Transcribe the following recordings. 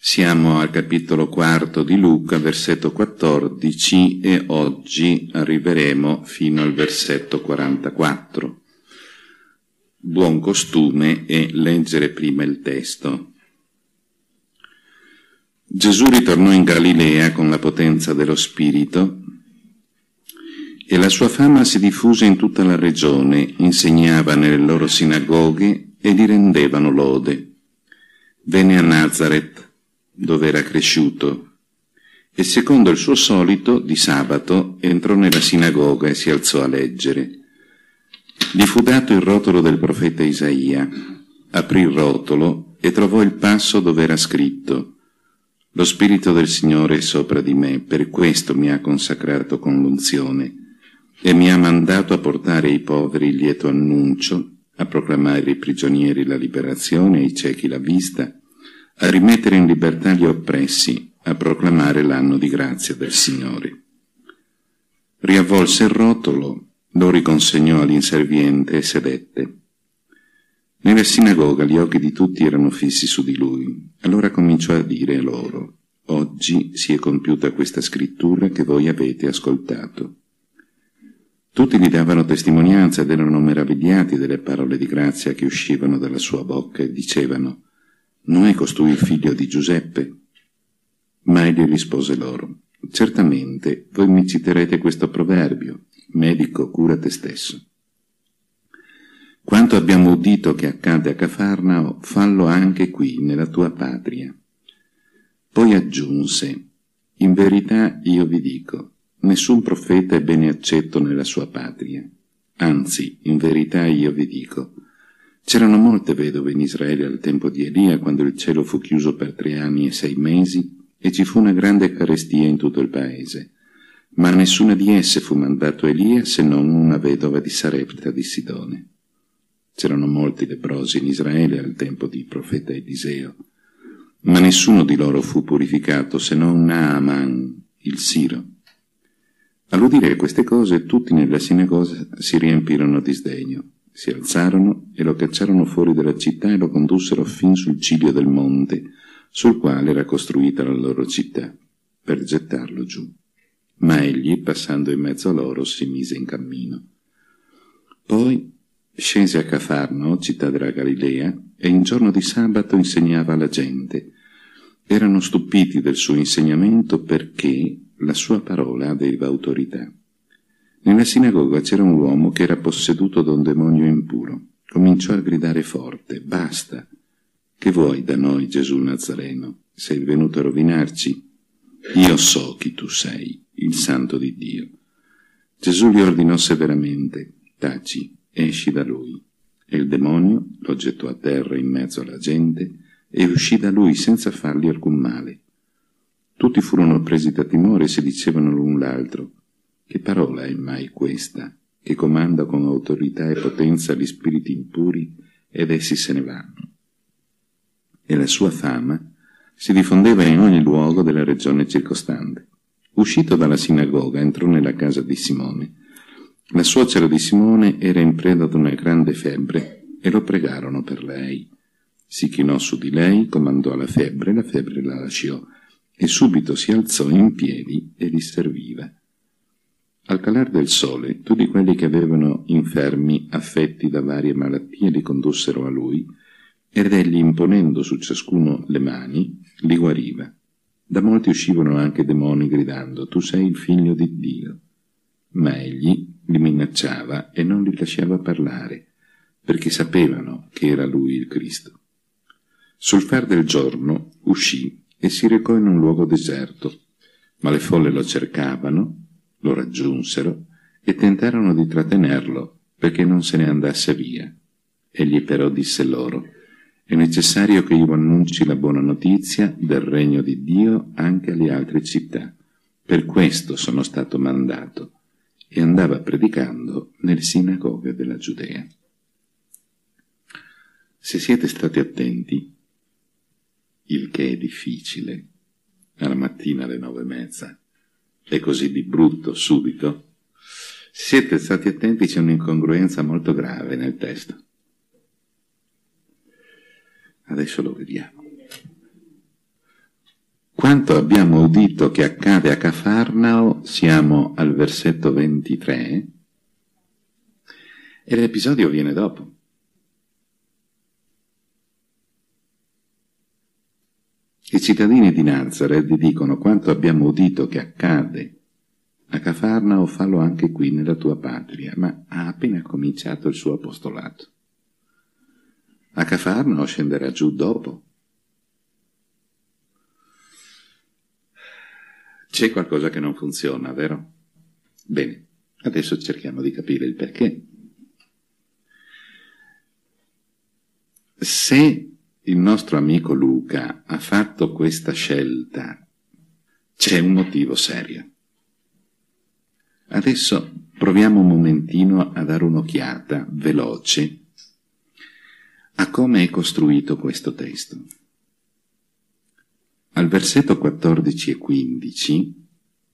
Siamo al capitolo 4 di Luca, versetto 14, e oggi arriveremo fino al versetto 44. Buon costume è leggere prima il testo. Gesù ritornò in Galilea con la potenza dello Spirito e la sua fama si diffuse in tutta la regione, insegnava nelle loro sinagoghe e gli rendevano lode. Venne a Nazaret, dove era cresciuto, e secondo il suo solito, di sabato, entrò nella sinagoga e si alzò a leggere. Gli fu dato il rotolo del profeta Isaia. Aprì il rotolo e trovò il passo dove era scritto: «Lo Spirito del Signore è sopra di me, per questo mi ha consacrato con l'unzione e mi ha mandato a portare ai poveri il lieto annuncio, a proclamare ai prigionieri la liberazione, ai ciechi la vista, a rimettere in libertà gli oppressi, a proclamare l'anno di grazia del Signore». Riavvolse il rotolo, lo riconsegnò all'inserviente e sedette. Nella sinagoga gli occhi di tutti erano fissi su di lui. Allora cominciò a dire loro: «Oggi si è compiuta questa scrittura che voi avete ascoltato». Tutti gli davano testimonianza ed erano meravigliati delle parole di grazia che uscivano dalla sua bocca e dicevano: «Non è costui il figlio di Giuseppe?» Ma egli rispose loro: «Certamente voi mi citerete questo proverbio: medico, cura te stesso. Quanto abbiamo udito che accade a Cafarnao, fallo anche qui, nella tua patria». Poi aggiunse: «In verità io vi dico, nessun profeta è bene accetto nella sua patria. Anzi, in verità io vi dico, c'erano molte vedove in Israele al tempo di Elia, quando il cielo fu chiuso per 3 anni e 6 mesi, e ci fu una grande carestia in tutto il paese. Ma a nessuna di esse fu mandato Elia, se non una vedova di Sarepta di Sidone. C'erano molti leprosi in Israele al tempo di profeta Eliseo, ma nessuno di loro fu purificato, se non Naaman, il Siro». All'udire queste cose, tutti nella sinagoga si riempirono di sdegno. Si alzarono e lo cacciarono fuori dalla città e lo condussero fin sul ciglio del monte, sul quale era costruita la loro città, per gettarlo giù. Ma egli, passando in mezzo a loro, si mise in cammino. Poi scese a Cafarnao, città della Galilea, e in giorno di sabato insegnava alla gente. Erano stupiti del suo insegnamento, perché la sua parola aveva autorità. Nella sinagoga c'era un uomo che era posseduto da un demonio impuro. Cominciò a gridare forte: «Basta! Che vuoi da noi, Gesù Nazareno? Sei venuto a rovinarci? Io so chi tu sei, il Santo di Dio». Gesù gli ordinò severamente: «Taci, esci da lui». E il demonio lo gettò a terra in mezzo alla gente e uscì da lui senza fargli alcun male. Tutti furono presi da timore e si dicevano l'un l'altro: «Che parola è mai questa, che comanda con autorità e potenza gli spiriti impuri ed essi se ne vanno?» E la sua fama si diffondeva in ogni luogo della regione circostante. Uscito dalla sinagoga, entrò nella casa di Simone. La suocera di Simone era in preda ad una grande febbre e lo pregarono per lei. Si chinò su di lei, comandò la febbre la lasciò e subito si alzò in piedi e li serviva. Al calar del sole, tutti quelli che avevano infermi affetti da varie malattie li condussero a lui, ed egli, imponendo su ciascuno le mani, li guariva. Da molti uscivano anche demoni gridando: «Tu sei il figlio di Dio». Ma egli li minacciava e non li lasciava parlare, perché sapevano che era lui il Cristo. Sul far del giorno uscì e si recò in un luogo deserto, ma le folle lo cercavano, lo raggiunsero e tentarono di trattenerlo perché non se ne andasse via. Egli però disse loro: «È necessario che io annunci la buona notizia del regno di Dio anche alle altre città. Per questo sono stato mandato». E andava predicando nelle sinagoghe della Giudea. Se siete stati attenti, il che è difficile, alla mattina alle 9:30, è così di brutto subito, se siete stati attenti, c'è un'incongruenza molto grave nel testo. Adesso lo vediamo. Quanto abbiamo udito che accade a Cafarnao, siamo al versetto 23, e l'episodio viene dopo. I cittadini di Nazaret gli dicono: quanto abbiamo udito che accade a Cafarnao, fallo anche qui nella tua patria. Ma ha appena cominciato il suo apostolato. A Cafarnao scenderà giù dopo. C'è qualcosa che non funziona, vero? Bene, adesso cerchiamo di capire il perché. Se il nostro amico Luca ha fatto questa scelta, c'è un motivo serio. Adesso proviamo un momentino a dare un'occhiata veloce a come è costruito questo testo. Al versetto 14 e 15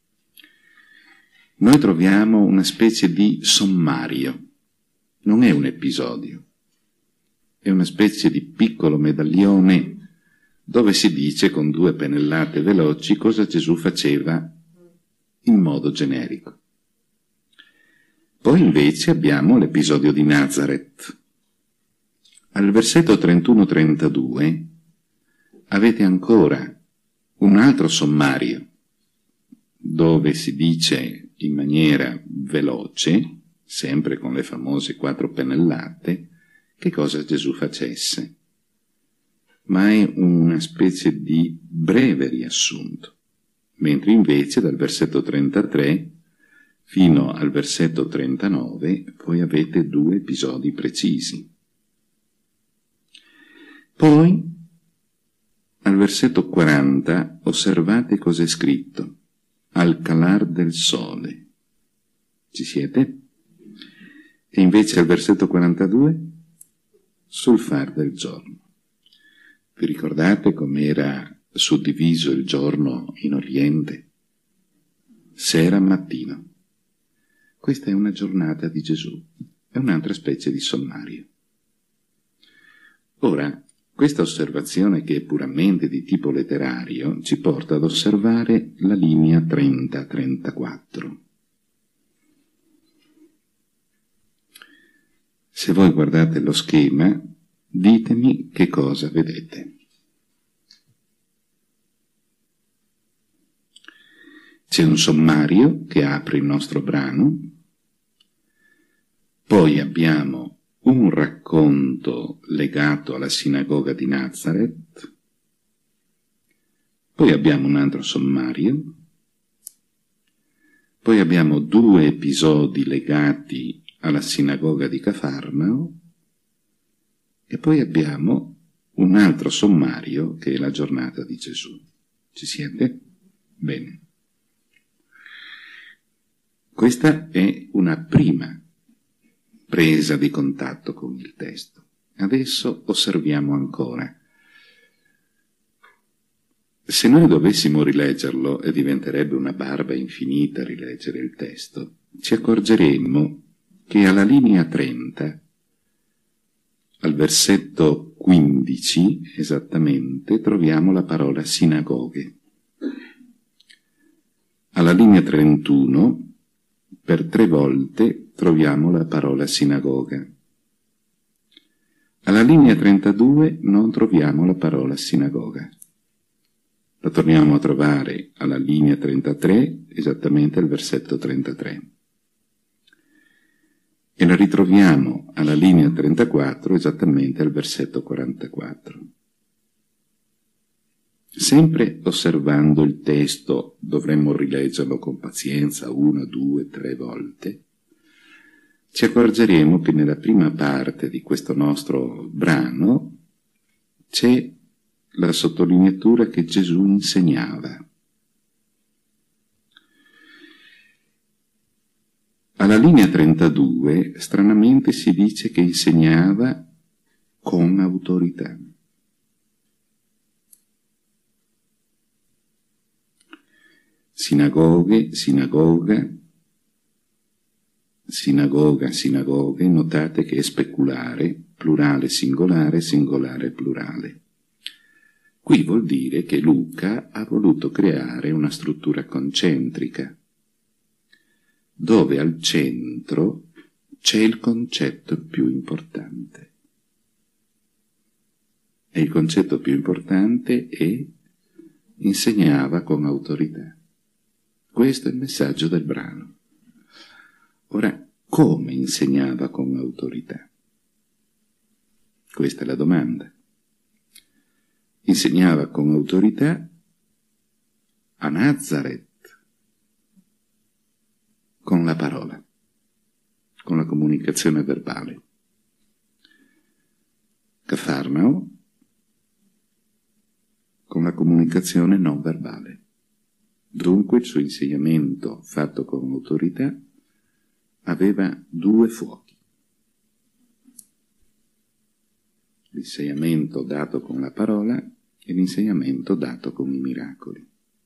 noi troviamo una specie di sommario, non è un episodio. È una specie di piccolo medaglione dove si dice con due pennellate veloci cosa Gesù faceva in modo generico. Poi invece abbiamo l'episodio di Nazaret. Al versetto 31-32 avete ancora un altro sommario dove si dice in maniera veloce, sempre con le famose 4 pennellate, che cosa Gesù facesse, ma è una specie di breve riassunto, mentre invece dal versetto 33 fino al versetto 39 voi avete 2 episodi precisi. Poi, al versetto 40, osservate cos'è scritto: al calar del sole. Ci siete? E invece al versetto 42? Sul far del giorno. Vi ricordate com'era suddiviso il giorno in Oriente? Sera, mattino. Questa è una giornata di Gesù, è un'altra specie di sommario. Ora, questa osservazione, che è puramente di tipo letterario, ci porta ad osservare la linea 30-34. Se voi guardate lo schema, ditemi che cosa vedete. C'è un sommario che apre il nostro brano, poi abbiamo un racconto legato alla sinagoga di Nazaret, poi abbiamo un altro sommario, poi abbiamo 2 episodi legati alla sinagoga di Cafarnao, e poi abbiamo un altro sommario che è la giornata di Gesù. Ci siete? Bene. Questa è una prima presa di contatto con il testo. Adesso osserviamo ancora. Se noi dovessimo rileggerlo, e diventerebbe una barba infinita rileggere il testo, ci accorgeremmo che alla linea 30, al versetto 15 esattamente, troviamo la parola sinagoghe. Alla linea 31, per 3 volte, troviamo la parola sinagoga. Alla linea 32 non troviamo la parola sinagoga. La torniamo a trovare alla linea 33, esattamente al versetto 33. E la ritroviamo alla linea 34, esattamente al versetto 44. Sempre osservando il testo, dovremmo rileggerlo con pazienza 1, 2, 3 volte, ci accorgeremo che nella prima parte di questo nostro brano c'è la sottolineatura che Gesù insegnava. Alla linea 32, stranamente, si dice che insegnava con autorità. Sinagoghe, sinagoga, sinagoga, sinagoghe, notate che è speculare, plurale, singolare, singolare, plurale. Qui vuol dire che Luca ha voluto creare una struttura concentrica, dove al centro c'è il concetto più importante. E il concetto più importante è: insegnava con autorità. Questo è il messaggio del brano. Ora, come insegnava con autorità? Questa è la domanda. Insegnava con autorità a Nazareth, con la parola, con la comunicazione verbale. Cafarnao, con la comunicazione non verbale. Dunque il suo insegnamento fatto con autorità aveva due fuochi. L'insegnamento dato con la parola e l'insegnamento dato con i miracoli.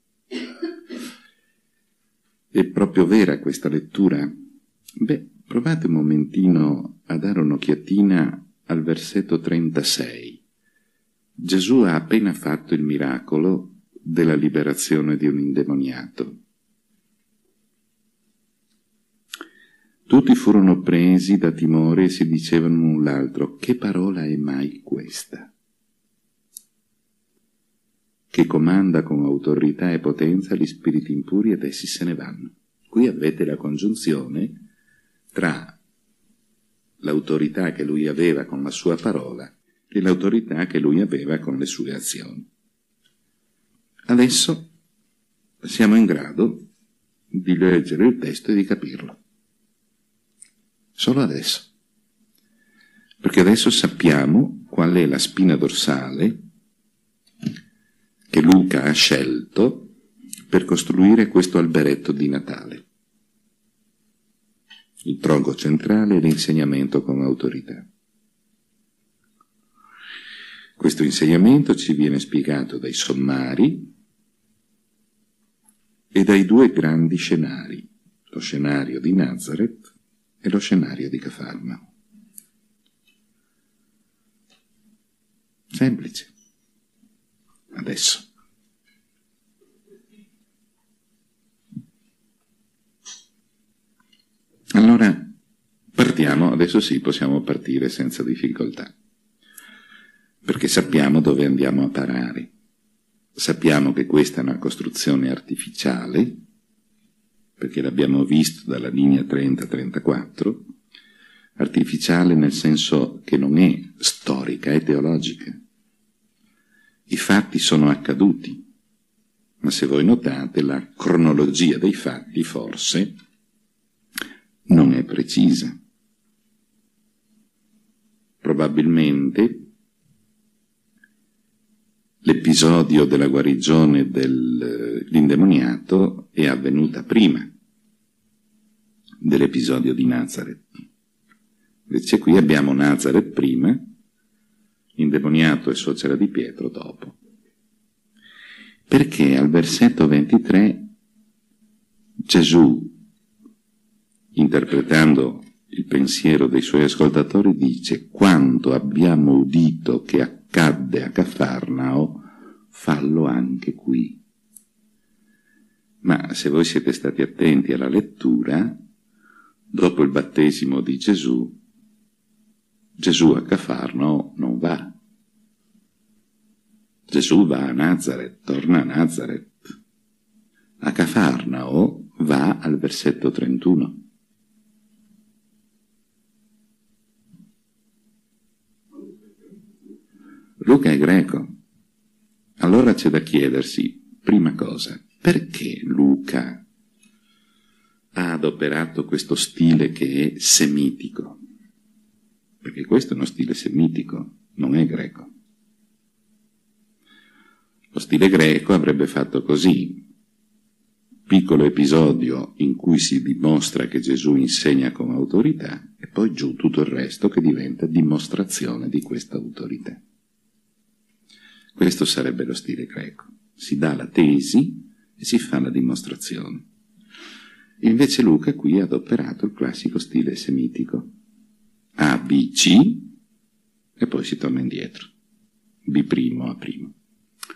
È proprio vera questa lettura? Beh, provate un momentino a dare un'occhiatina al versetto 36. Gesù ha appena fatto il miracolo della liberazione di un indemoniato. Tutti furono presi da timore e si dicevano l'un l'altro: che parola è mai questa? Che comanda con autorità e potenza gli spiriti impuri ed essi se ne vanno. Qui avete la congiunzione tra l'autorità che lui aveva con la sua parola e l'autorità che lui aveva con le sue azioni. Adesso siamo in grado di leggere il testo e di capirlo. Solo adesso. Perché adesso sappiamo qual è la spina dorsale che Luca ha scelto per costruire questo alberetto di Natale. Il tronco centrale è l'insegnamento con autorità. Questo insegnamento ci viene spiegato dai sommari e dai due grandi scenari, lo scenario di Nazareth e lo scenario di Cafarnao. Semplice. Adesso. Allora, partiamo, adesso sì, possiamo partire senza difficoltà, perché sappiamo dove andiamo a parare. Sappiamo che questa è una costruzione artificiale, perché l'abbiamo visto dalla linea 30-34, artificiale nel senso che non è storica, è teologica. I fatti sono accaduti, ma se voi notate la cronologia dei fatti forse non è precisa. Probabilmente l'episodio della guarigione dell'indemoniato è avvenuta prima dell'episodio di Nazareth. Invece qui abbiamo Nazareth prima, indemoniato e suocera di Pietro dopo. Perché al versetto 23 Gesù, interpretando il pensiero dei suoi ascoltatori, dice: quanto abbiamo udito che accadde a Cafarnao, fallo anche qui. Ma se voi siete stati attenti alla lettura, dopo il battesimo di Gesù, Gesù a Cafarnao non va. Gesù va a Nazareth, torna a Nazareth. A Cafarnao va al versetto 31. Luca è greco. Allora c'è da chiedersi, prima cosa, perché Luca ha adoperato questo stile che è semitico? Perché questo è uno stile semitico, non è greco. Lo stile greco avrebbe fatto così: piccolo episodio in cui si dimostra che Gesù insegna con autorità e poi giù tutto il resto che diventa dimostrazione di questa autorità. Questo sarebbe lo stile greco. Si dà la tesi e si fa la dimostrazione. Invece Luca qui ha adoperato il classico stile semitico. A, B, C e poi si torna indietro. B' A'.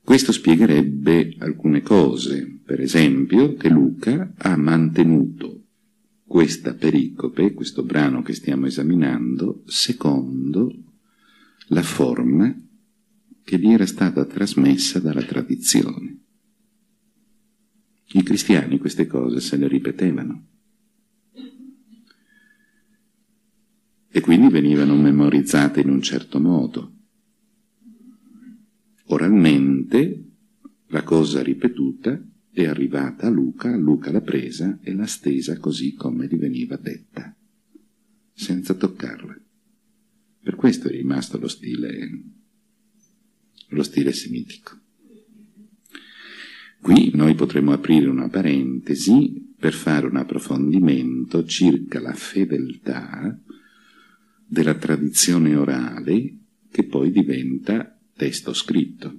Questo spiegherebbe alcune cose, per esempio che Luca ha mantenuto questa pericope, questo brano che stiamo esaminando, secondo la forma che gli era stata trasmessa dalla tradizione. I cristiani queste cose se le ripetevano e quindi venivano memorizzate in un certo modo. Oralmente la cosa ripetuta è arrivata a Luca l'ha presa e l'ha stesa così come gli veniva detta, senza toccarla. Per questo è rimasto lo stile semitico. Qui noi potremmo aprire una parentesi per fare un approfondimento circa la fedeltà della tradizione orale che poi diventa testo scritto.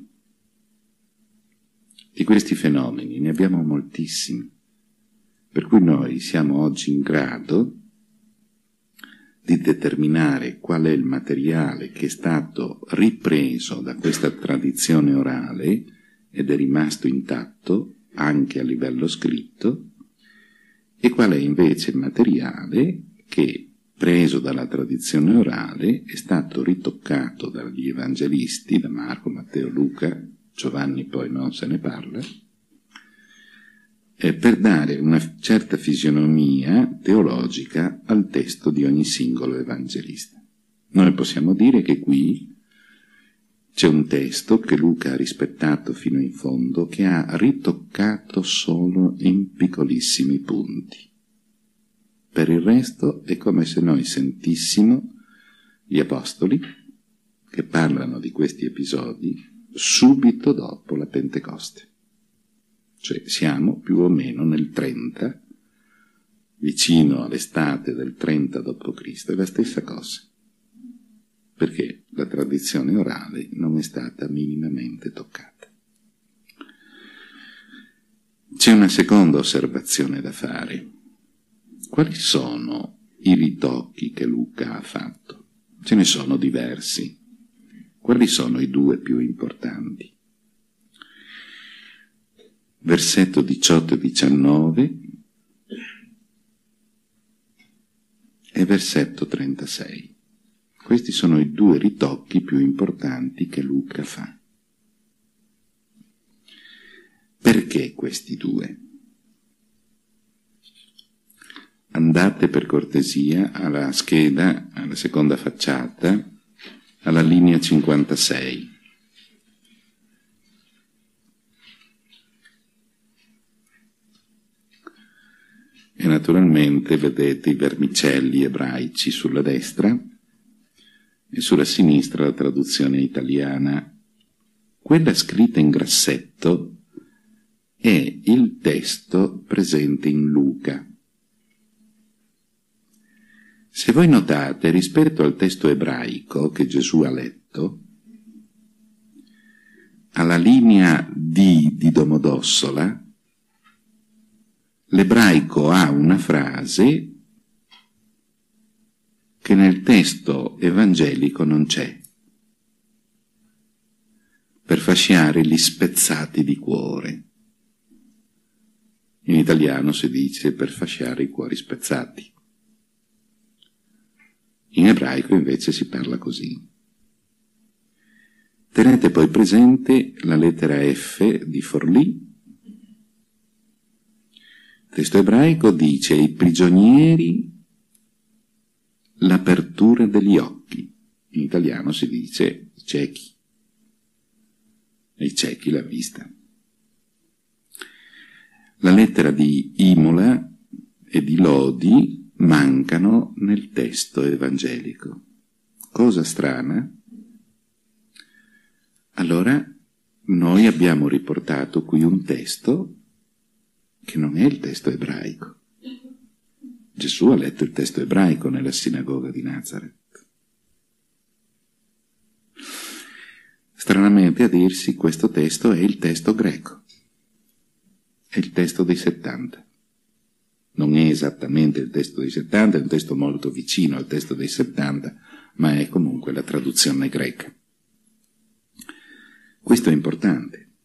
Di questi fenomeni ne abbiamo moltissimi, per cui noi siamo oggi in grado di determinare qual è il materiale che è stato ripreso da questa tradizione orale ed è rimasto intatto anche a livello scritto, e qual è invece il materiale che, preso dalla tradizione orale, è stato ritoccato dagli evangelisti, da Marco, Matteo, Luca, Giovanni poi non se ne parla, per dare una certa fisionomia teologica al testo di ogni singolo evangelista. Noi possiamo dire che qui c'è un testo che Luca ha rispettato fino in fondo, che ha ritoccato solo in piccolissimi punti. Per il resto è come se noi sentissimo gli apostoli che parlano di questi episodi subito dopo la Pentecoste. Cioè siamo più o meno nel 30, vicino all'estate del 30 d.C., è la stessa cosa, perché la tradizione orale non è stata minimamente toccata. C'è una seconda osservazione da fare. Quali sono i ritocchi che Luca ha fatto? Ce ne sono diversi. Quali sono i due più importanti? Versetto 18 e 19 e versetto 36. Questi sono i due ritocchi più importanti che Luca fa. Perché questi due? Andate per cortesia alla scheda, alla seconda facciata, alla linea 56. E naturalmente vedete i vermicelli ebraici sulla destra e sulla sinistra la traduzione italiana. Quella scritta in grassetto è il testo presente in Luca. Se voi notate, rispetto al testo ebraico che Gesù ha letto, alla linea D di Domodossola, l'ebraico ha una frase che nel testo evangelico non c'è. Per fasciare gli spezzati di cuore. In italiano si dice per fasciare i cuori spezzati. In ebraico invece si parla così. Tenete poi presente la lettera F di Forlì. Il testo ebraico dice ai prigionieri l'apertura degli occhi. In italiano si dice ciechi. Ai ciechi la vista. La lettera di Imola e di Lodi mancano nel testo evangelico. Cosa strana? Allora noi abbiamo riportato qui un testo che non è il testo ebraico. Gesù ha letto il testo ebraico nella sinagoga di Nazareth. Stranamente a dirsi, questo testo è il testo greco. È il testo dei 70. Non è esattamente il testo dei 70, è un testo molto vicino al testo dei 70, ma è comunque la traduzione greca. Questo è importante,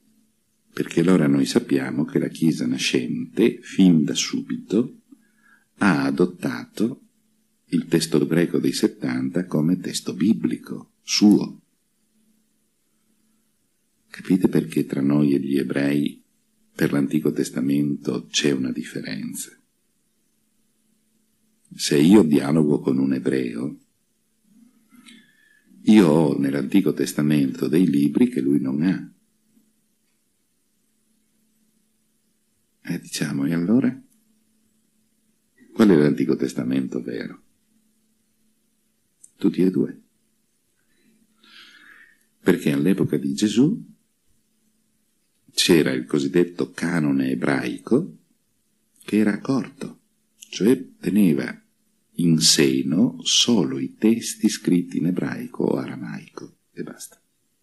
perché allora noi sappiamo che la Chiesa nascente, fin da subito, ha adottato il testo greco dei 70 come testo biblico, suo. Capite perché tra noi e gli ebrei per l'Antico Testamento c'è una differenza? Se io dialogo con un ebreo, io ho nell'Antico Testamento dei libri che lui non ha. Diciamo, e allora? Qual è l'Antico Testamento vero? Tutti e due. Perché all'epoca di Gesù c'era il cosiddetto canone ebraico che era corto, cioè teneva in seno solo i testi scritti in ebraico o aramaico e basta.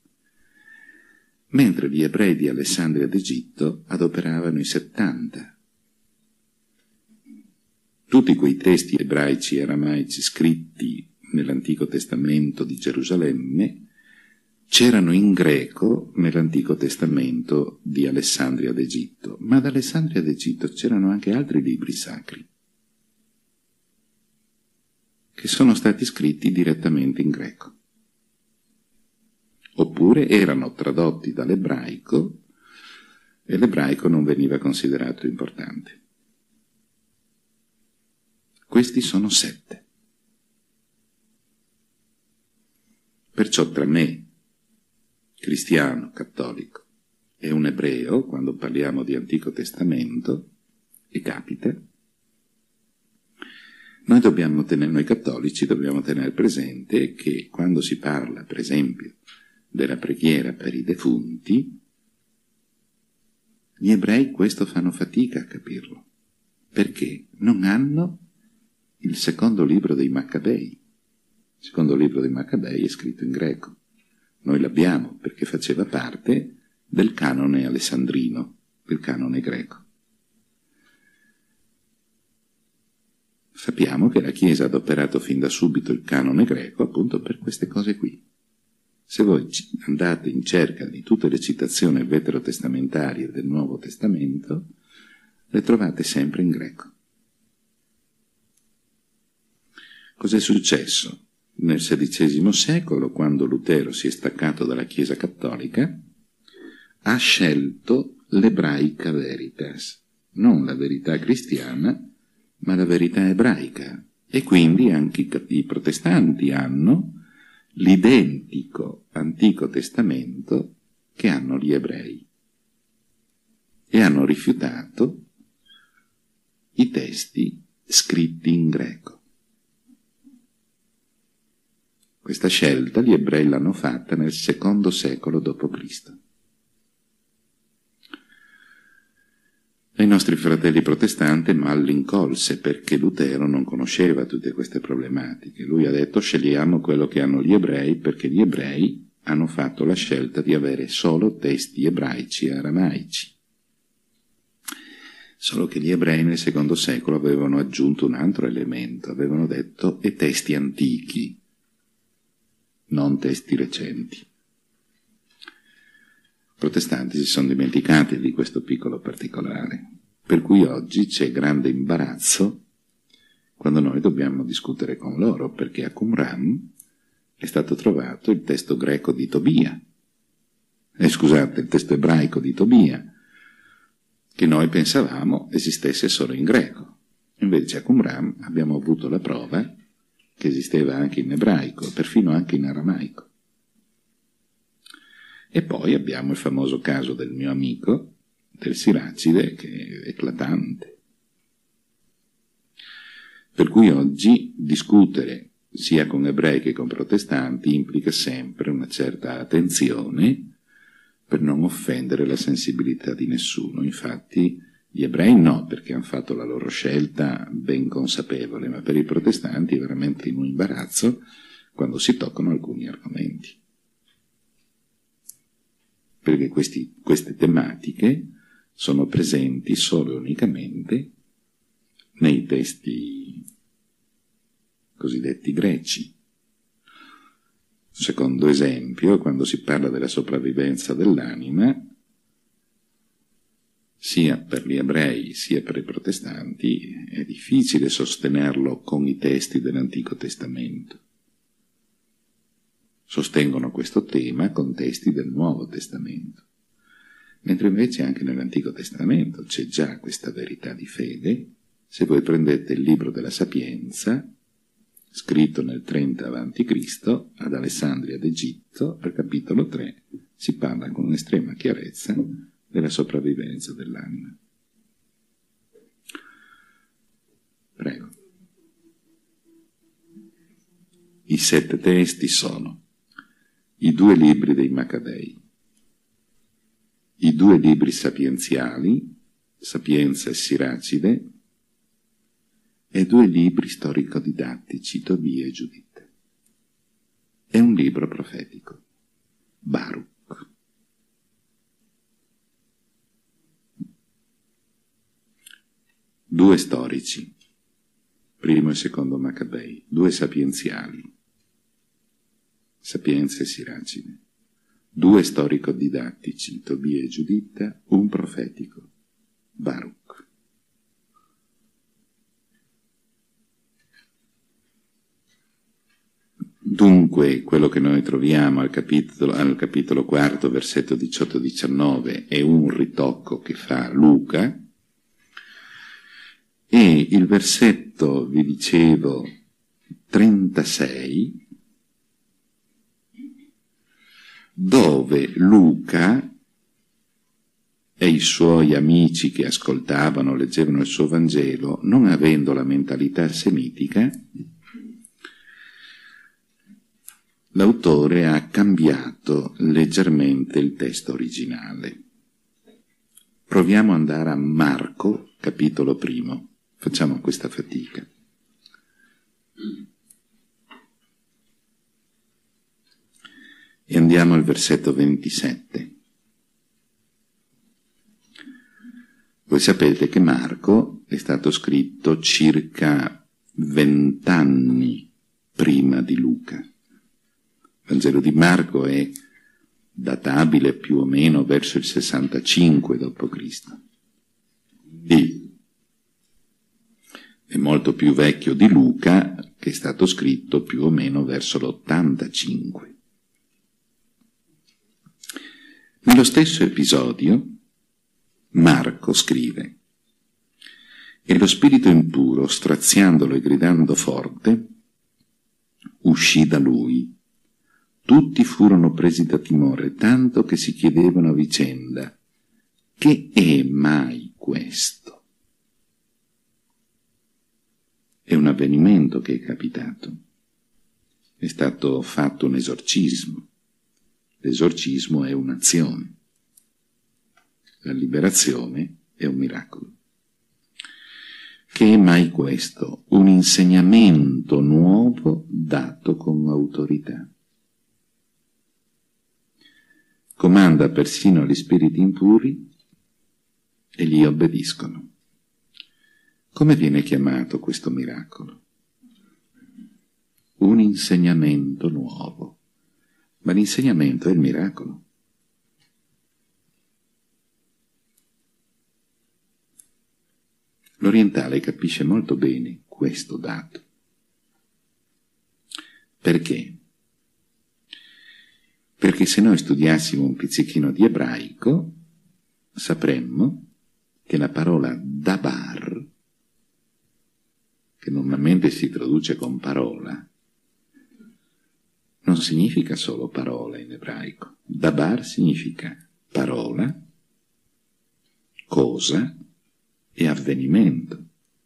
Mentre gli ebrei di Alessandria d'Egitto adoperavano i 70. Tutti quei testi ebraici e aramaici scritti nell'Antico Testamento di Gerusalemme c'erano in greco nell'Antico Testamento di Alessandria d'Egitto, ma ad Alessandria d'Egitto c'erano anche altri libri sacri che sono stati scritti direttamente in greco, oppure erano tradotti dall'ebraico e l'ebraico non veniva considerato importante. Questi sono 7. Perciò tra me, cristiano, cattolico, e un ebreo, quando parliamo di Antico Testamento, e capita, noi cattolici dobbiamo tenere presente che quando si parla, per esempio, della preghiera per i defunti, gli ebrei questo fanno fatica a capirlo, perché non hanno il secondo libro dei Maccabei. Il secondo libro dei Maccabei è scritto in greco. Noi l'abbiamo perché faceva parte del canone alessandrino, del canone greco. Sappiamo che la Chiesa ha adoperato fin da subito il canone greco appunto per queste cose qui. Se voi andate in cerca di tutte le citazioni veterotestamentarie del Nuovo Testamento, le trovate sempre in greco. Cos'è successo? Nel XVI secolo, quando Lutero si è staccato dalla Chiesa cattolica, ha scelto l'ebraica veritas, non la verità cristiana, ma la verità ebraica. E quindi anche i protestanti hanno l'identico Antico Testamento che hanno gli ebrei e hanno rifiutato i testi scritti in greco. Questa scelta gli ebrei l'hanno fatta nel II secolo d.C. E i nostri fratelli protestanti mal l'incolse perché Lutero non conosceva tutte queste problematiche. Lui ha detto scegliamo quello che hanno gli ebrei perché gli ebrei hanno fatto la scelta di avere solo testi ebraici e aramaici. Solo che gli ebrei nel II secolo avevano aggiunto un altro elemento, avevano detto e testi antichi, non testi recenti. I protestanti si sono dimenticati di questo piccolo particolare, per cui oggi c'è grande imbarazzo quando noi dobbiamo discutere con loro, perché a Qumran è stato trovato il testo greco di Tobia, il testo ebraico di Tobia, che noi pensavamo esistesse solo in greco. Invece a Qumran abbiamo avuto la prova che esisteva anche in ebraico, perfino anche in aramaico. E poi abbiamo il famoso caso del mio amico, del Siracide, che è eclatante. Per cui oggi discutere sia con ebrei che con protestanti implica sempre una certa attenzione per non offendere la sensibilità di nessuno. Infatti gli ebrei no, perché hanno fatto la loro scelta ben consapevole, ma per i protestanti è veramente in un imbarazzo quando si toccano alcuni argomenti. Perché queste tematiche sono presenti solo e unicamente nei testi cosiddetti greci. Secondo esempio, quando si parla della sopravvivenza dell'anima, sia per gli ebrei sia per i protestanti, è difficile sostenerlo con i testi dell'Antico Testamento. Sostengono questo tema con testi del Nuovo Testamento, mentre invece anche nell'Antico Testamento c'è già questa verità di fede. Se voi prendete il libro della Sapienza, scritto nel 30 a.C., ad Alessandria d'Egitto, al capitolo 3, si parla con estrema chiarezza della sopravvivenza dell'anima. Prego. I 7 testi sono i 2 libri dei Maccabei, i 2 libri sapienziali, Sapienza e Siracide, e 2 libri storico-didattici, Tobia e Giuditta. È un libro profetico, Baruch. Due storici, primo e secondo Maccabei, 2 sapienziali, Sapienza e Siracide, 2 storico-didattici, Tobia e Giuditta, un profetico, Baruch. Dunque, quello che noi troviamo al capitolo 4, versetto 18-19, è un ritocco che fa Luca, e il versetto, vi dicevo, 36, dove Luca e i suoi amici che ascoltavano, leggevano il suo Vangelo, non avendo la mentalità semitica, l'autore ha cambiato leggermente il testo originale. Proviamo ad andare a Marco, capitolo 1. Facciamo questa fatica. E andiamo al versetto 27. Voi sapete che Marco è stato scritto circa 20 anni prima di Luca. Il Vangelo di Marco è databile più o meno verso il 65 d.C. È molto più vecchio di Luca, che è stato scritto più o meno verso l'85. Nello stesso episodio Marco scrive: «E lo spirito impuro, straziandolo e gridando forte, uscì da lui. Tutti furono presi da timore, tanto che si chiedevano a vicenda: che è mai questo?» È un avvenimento che è capitato. È stato fatto un esorcismo. L'esorcismo è un'azione. La liberazione è un miracolo. Che è mai questo? Un insegnamento nuovo dato con autorità. Comanda persino agli spiriti impuri e gli obbediscono. Come viene chiamato questo miracolo? Un insegnamento nuovo. Ma l'insegnamento è il miracolo. L'orientale capisce molto bene questo dato. Perché? Perché se noi studiassimo un pizzichino di ebraico, sapremmo che la parola dabar, che normalmente si traduce con parola, non significa solo parola in ebraico. Dabar significa parola, cosa e avvenimento.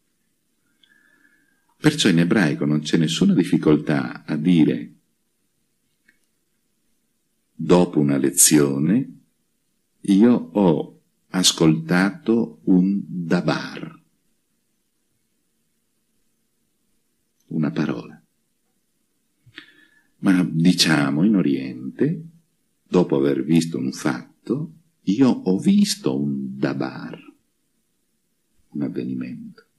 Perciò in ebraico non c'è nessuna difficoltà a dire, dopo una lezione, io ho ascoltato un dabar, una parola. Ma diciamo in Oriente, dopo aver visto un fatto, io ho visto un dabar, un avvenimento.